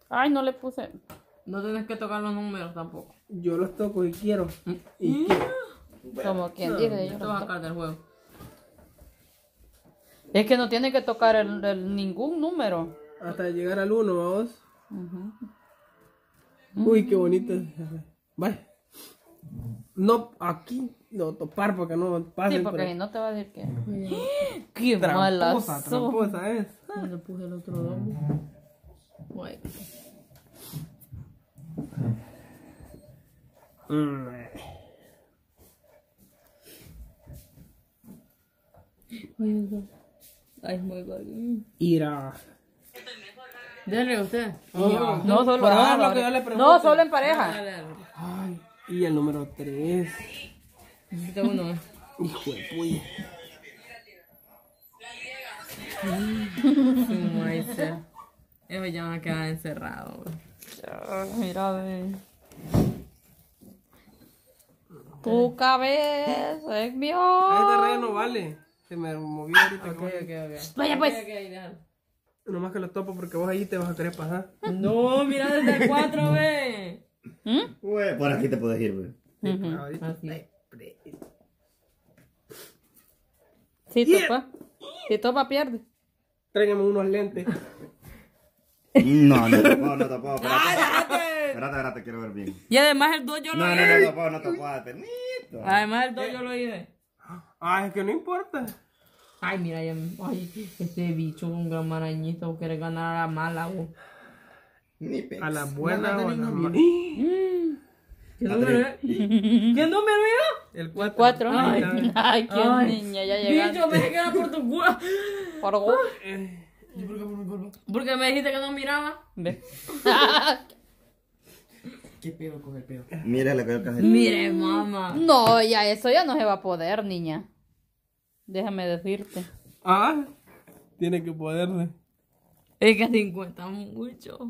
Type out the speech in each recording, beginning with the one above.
Ay, no le puse. No tienes que tocar los números tampoco. Yo los toco y quiero. Y quiero. Como quien dice. Yo Esto no va a toco. sacar del juego. Es que no tiene que tocar ningún número. Hasta llegar al 1, vamos. Uy, qué bonito. Vaya. No, aquí no topar porque no pasen. Sí, porque si no te va a decir que. ¡Qué mala! Tramposa es. Le puse el otro doble. Bueno. Ay, muy bueno. Ira. Dale usted. No, solo. Por ahora no, lo que yo le pregunto. no, solo en pareja. Dale, dale. Ay, y el número 3. Este uno. Hijo de puya. Su maíz. Eso ya me queda encerrado. Ay, mira, ve. Tu cabeza es mío. Este raya no vale. Se me movió ahorita. Ok. Vaya pues. Ok, déjalo. Nomás que lo topo porque vos ahí te vas a querer pasar. No, mira desde el 4, ve. Güey, por aquí te puedes ir, güey. Ahorita. Así. Si topa. Si topa, pierde. Tráigame unos lentes. No tapó. Espérate, quiero ver bien. Y además el 2 yo lo hice. No tapó, permito. Además el 2 yo lo hice. Ay, es que no importa. Ay, mira, ay, este bicho con un gran marañito quiere ganar a la mala, güey. Ni pex. A la buena o a la mala. ¿Qué número es? ¿Qué número es? El 4. 4. Ay, qué niña, ya llegaste. Bicho, me queda por tu culo. Por vos. Porque me dijiste que no miraba. Ve. ¿Qué pedo con el pedo? Mira, le cayó el cajero. Mire, mamá. No, ya eso ya no se va a poder, niña. Déjame decirte. Ah, tiene que poderse. Es que 50 mucho.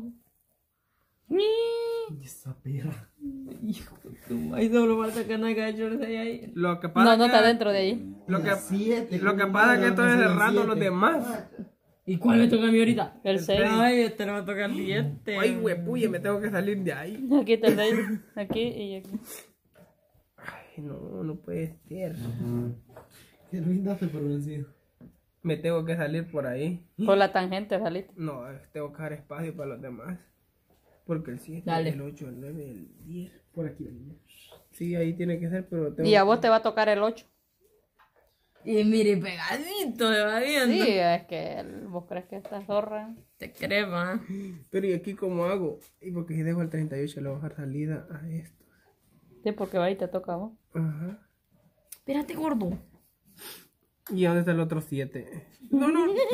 Esa perra. Hijo de tu madre, solo falta que no haya hecho el 6 ahí. Lo que pasa No, es no que- está dentro de ahí. Lo que, 7. lo que pasa es que estoy cerrando los demás. ¿Y cuál me toca a mí ahorita? El 6. Ay, este le va a tocar 7. Ay, huepuya, me tengo que salir de ahí. Aquí está el 6. Aquí y aquí. Ay, no puede ser. Que no indaste por vencido. Me tengo que salir por ahí. Por la tangente saliste. No, tengo que dejar espacio para los demás. Porque el 7, Dale. el 8, el 9, el 10. Por aquí, niña. Sí, ahí tiene que ser, pero tengo Y a vos te va a tocar el 8. Y mire, pegadito, se va viendo. Sí, es que vos crees que esta zorra. Te crema. Pero ¿y aquí cómo hago? Y porque si dejo el 38 le voy a dejar salida a esto. Sí, porque va ahí te toca a vos. Ajá. Espérate, gordo. ¿Y dónde está el otro 7? No.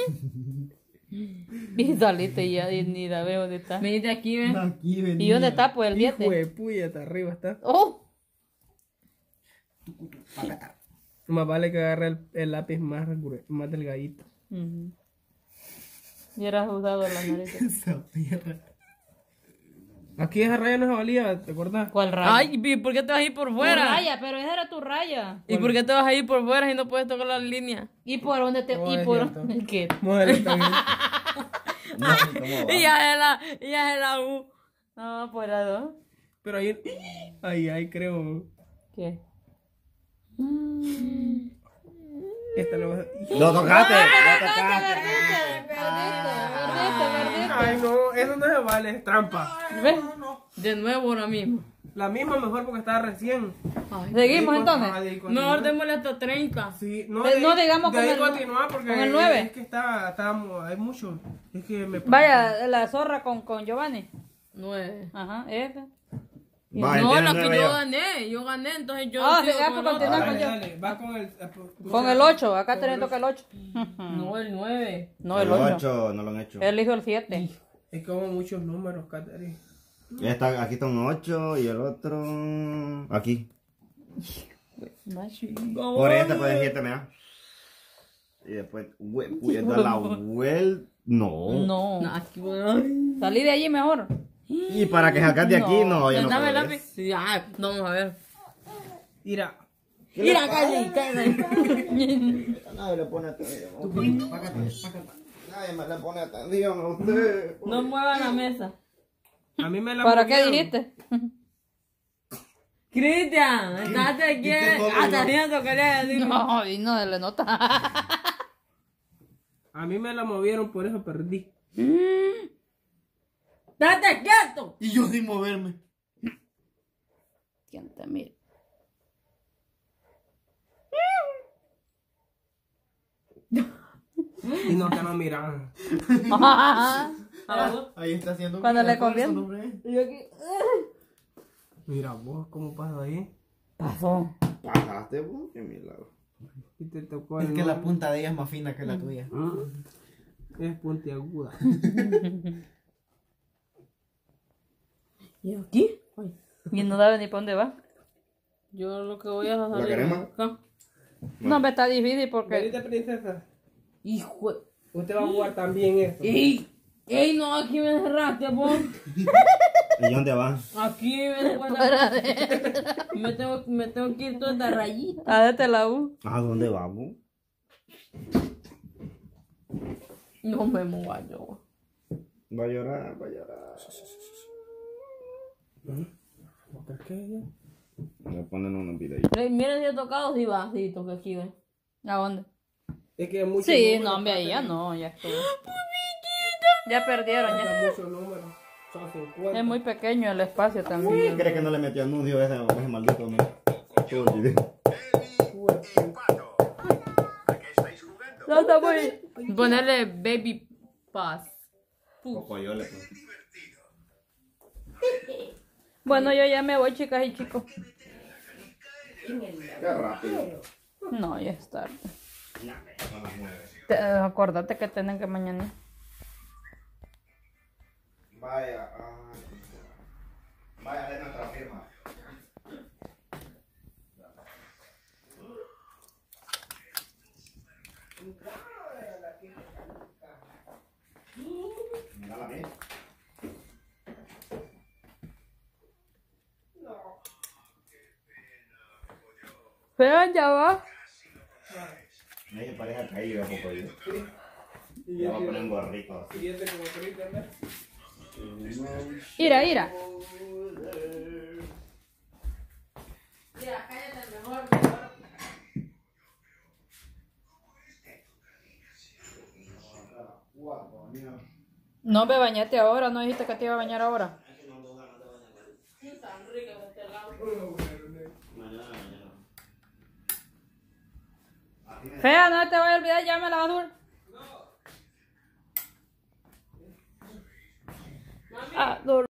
Y saliste y ya ni la veo dónde está. Venite aquí, ven. Aquí venía. ¿Y dónde está? Pues el Hijo 7. de puya, hasta arriba está. ¡Oh! Más vale que agarre el lápiz más delgadito. Ujú. Y eras usado la nariz. Esa perra. Aquí esa raya no se valía, ¿te acuerdas? ¿Cuál raya? Ay, ¿y por qué te vas a ir por Tu fuera? raya, pero esa era tu raya. ¿Y por qué te vas a ir por fuera si no puedes tocar la línea? ¿Y por dónde te.? Oh, ¿Y es por cierto. qué? Mujer, está bien. No, ¿cómo va? Y ya es la U. No, por la 2. Pero ahí creo. ¿Qué? Esta lo vas a... ¡Lo tocaste! ¡Lo tocaste! Perdiste. Ay, no, eso no se vale, es trampa. ¿Ves? De nuevo ahora mismo. La misma mejor porque estaba recién. ¿Seguimos entonces? Ajá, de ahí continúa. Mejor démosle hasta 30. Sí, No digamos de con ahí el- continúa porque con el 9. es que hay mucho. Es que me Vaya, la zorra con Giovanni. 9. Ajá, esta. Va, No, tiene la que nueve yo ya. gané. Yo gané, entonces yo. Ah, sigo sí, ya con pues el otro. continúa. Dale, yo. dale, va con el... Con el 8. Acá te le toca el 8. No, el 9. No, el El 8. 8 no lo han hecho. Él hizo el 7. Es que hubo muchos números, Catherine. Aquí está un 8 y el otro... Aquí. Por ahí te puedes irte, mira. Y después... Puedes dar la vuelta... No. No. No, aquí voy. Salí de allí mejor. Y para que sacas de aquí, no, ya no Dame el puedes. lápiz. Sí, vamos a ver. Mira, Mira, cállate. Nadie le pone atención. Nadie me le pone atención a usted. No mueva la mesa. A mí me la ¿Para qué movieron. dijiste? Cristian, estás aquí atariendo, quería decir. No, y no le nota. A mí me la movieron, por eso perdí. ¡Date quieto! Y yo sin moverme. ¿Quién te mira? Y no, que no miraban. Ahí está haciendo Cuando un le esfuerzo, conviene. hombre. Y yo aquí. Mira vos, ¿cómo pasa ahí? Pasó. Pasaste, vos, qué milagro. Y te tocó Es el que la nombre. punta de ella es más fina que la tuya. Es puntiaguda. ¿Y aquí? Ay. Y no sabe ni para dónde va. Yo lo que voy a salir ¿La queremos? acá. No, me está difícil porque... Ahorita, princesa. Hijo de... Usted va a jugar también esto. ¡Ey! ¡Ey, no! Aquí me cerraste, vos. ¿Y dónde vas? Aquí me me tengo que ir toda esta rayita. Ah, de este lado. ¿A dónde vamos? No me mueva yo. Va a llorar, va a llorar. ¿Por qué? Me ponen unos videitos. Miren si he tocado, sí va, sí, toqué aquí, ven. ¿A dónde? Es que muchos Sí, números no, hombre, ahí ya no, ya estuvo. Ya perdieron, ya. pasan muchos números. Son 50. Es muy pequeño el espacio también. ¿Crees que no le metió anuncio ese maldito? ¿No? Todo el video. No, está muy... Ponerle baby pass. Cocoyole, pues. Bueno, yo ya me voy, chicas y chicos. Qué rápido. No, ya es tarde. Son las 9. Acordate que tienen que mañana. Vaya, vaya de nuestra firma. Mira la mía. Vean, ya va. Me parece caído un poco yo. Ya va a poner un gorrito así. Y este como Cristian, ¿verdad? Ira, ira. Mira, cállate mejor. No me bañate ahora, no dijiste que te iba a bañar ahora. Fea, no te voy a olvidar, llame a la basura. Ah,